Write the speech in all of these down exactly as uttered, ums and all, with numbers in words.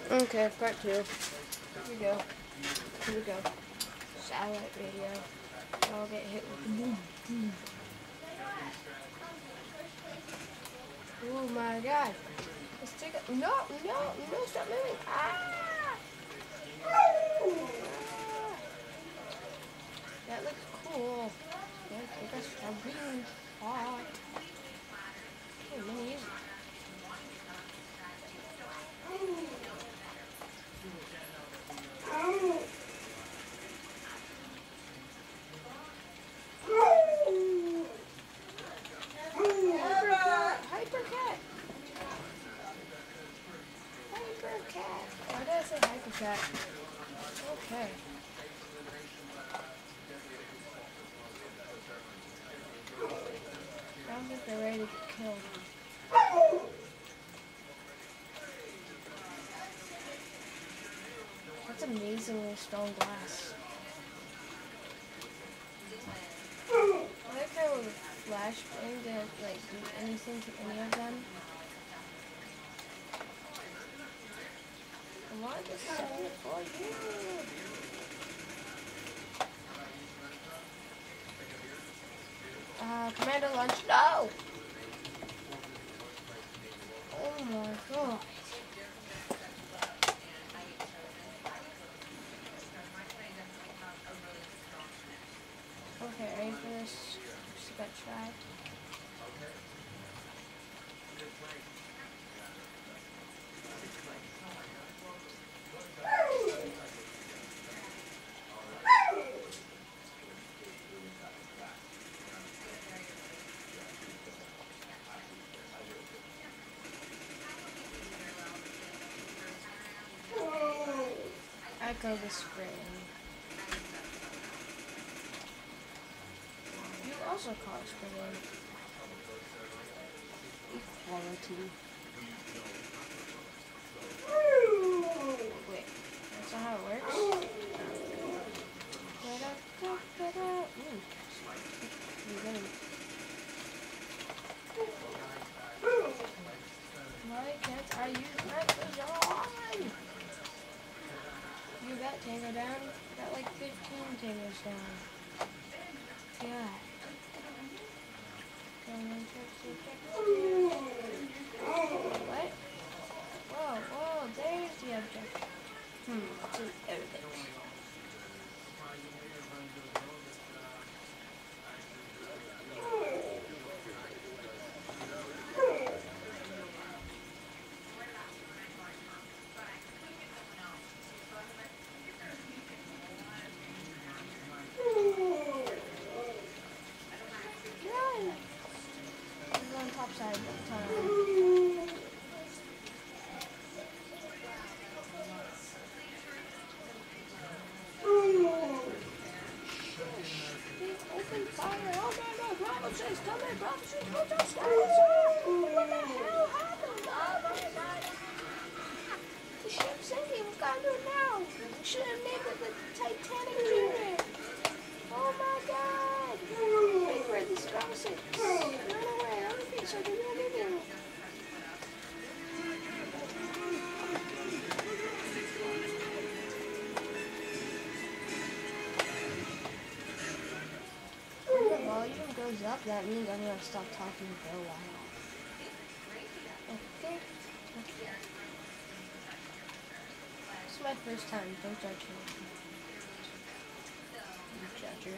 Okay, part two. Here we go. Here we go. Satellite radio. I'll get hit with the boom. boom. Oh my god. Let's take it. No, no, no, stop moving. Ah! ah. That looks cool. Yeah, take us a green spot. Oh, mini easy. Hypercat. Hypercat. Why did I say hypercat? Okay. I don't think they're ready to get killed. That's amazingly strong glass. I like how flashbang didn't like do anything to any of them. I want to sell it for you. Uh, Commander Lunch, no! Oh my god. Okay, ready for this? Just got tried. Echo the spring. You also call it spring. Equality. Wait, that's not how it works? Ooh. Why can't I use my vision? You got Tango down? Got like fifteen Tangos down. Yeah. What? Whoa, whoa, there's the object. Hmm, do everything. Side time. Open fire! Oh no, no, Bravo says, come in, Bravo says, go to what the hell happened? Oh my god! The ship's sinking, we gotta do it now! We should have named it the Titanic Junior! Oh my god! Wait for this Bravo says, run away, I don't think so, do anything. Goes up, that means I'm gonna stop talking for a while. Okay. It's my first time, don't judge me. You judger.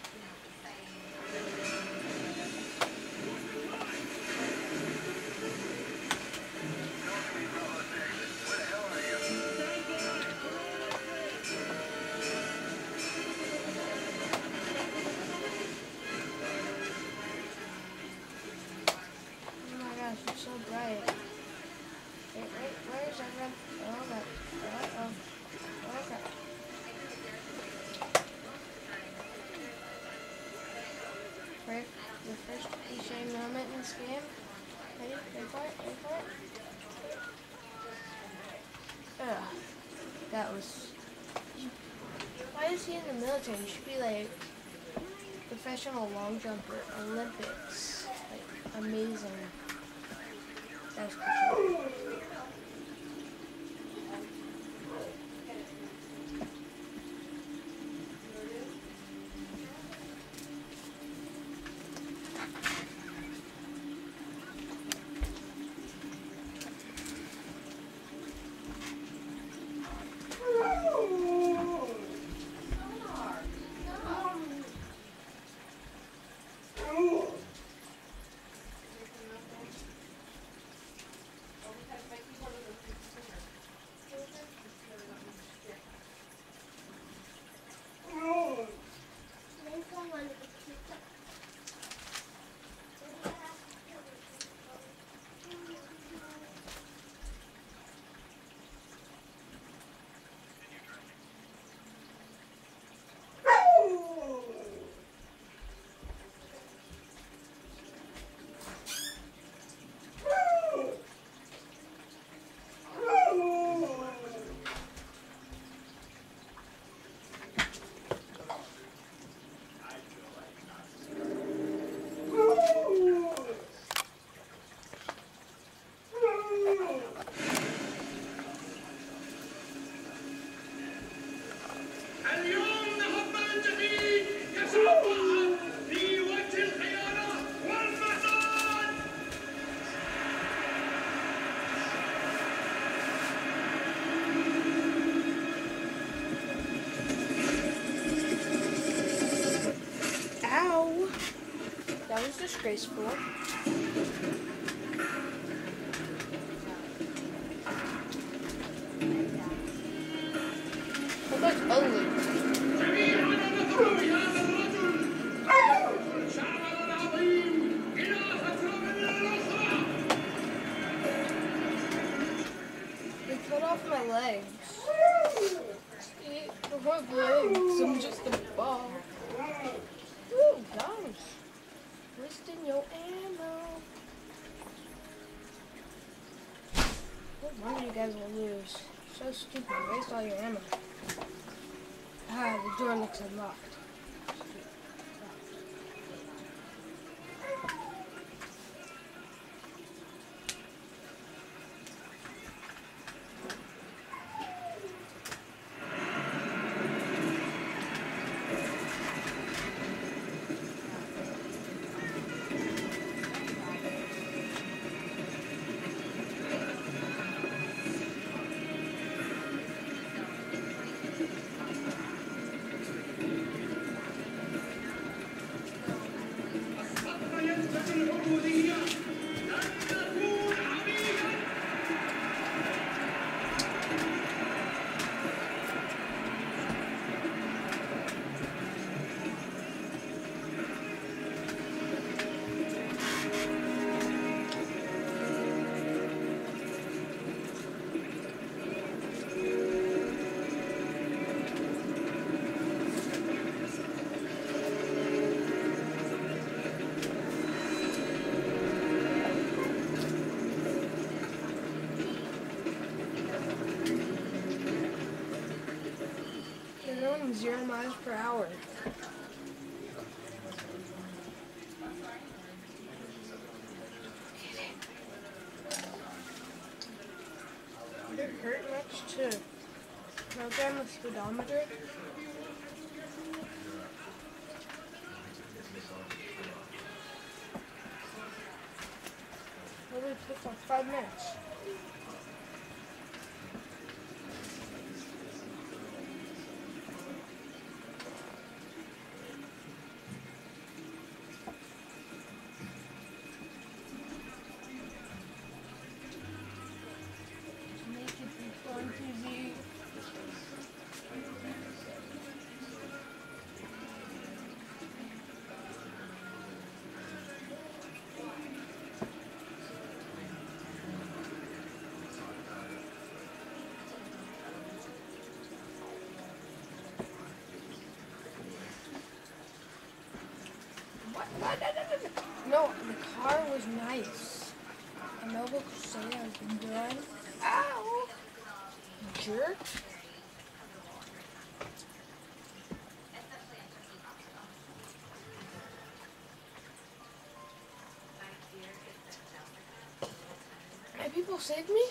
It's so bright. Wait, wait, where is everyone? Oh, God. Uh oh. Okay. Right, the first cliche moment in this game. Ready? Wait for it, wait for it. Ugh. That was... Why is he in the military? He should be like professional long jumper, Olympics. Like, amazing. That was cool. disgraceful. Well, that's ugly. They cut off my legs. See, I have legs. I'm just a ball. Ooh, guns. Wasting your ammo. No wonder you guys will lose. So stupid. Waste all your ammo. Ah, the door looks unlocked. Zero miles per hour. Did it hurt much to program the speedometer? Only took like five minutes. No, the car was nice. I know what to say I've been done. Ow! Jerk. Have people saved me?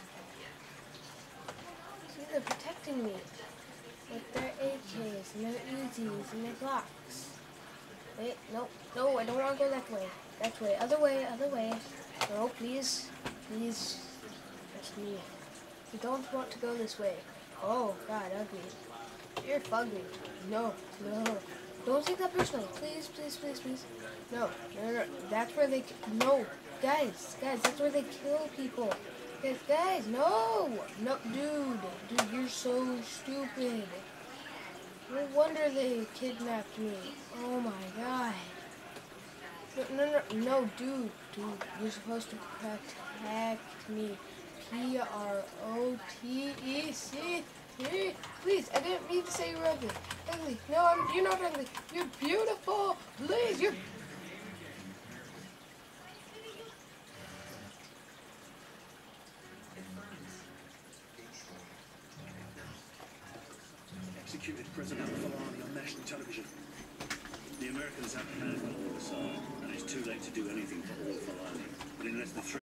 See, they're protecting me. With their A Ks and their Uzis and their Glocks. Wait, no, no, I don't want to go that way. That way, other way, other way. No, please, please. That's me. You don't want to go this way. Oh, God, ugly. You're fugly. No, no. Don't take that personally. Please, please, please, please. No, no, no. That's where they, no. Guys, guys, that's where they kill people. Guys, guys, no. No, dude. Dude, you're so stupid. No wonder they kidnapped me. Oh my God. No, no, no, no, dude, dude, you're supposed to protect me. P R O T E C T. Please, I didn't mean to say you're ugly. Ugly. No, I'm, you're not ugly. You're beautiful. Please, you're... Executed President Fulani on national television. The Americans have planned for all Assad, and it's too late to do anything for all Fulani. But in less than three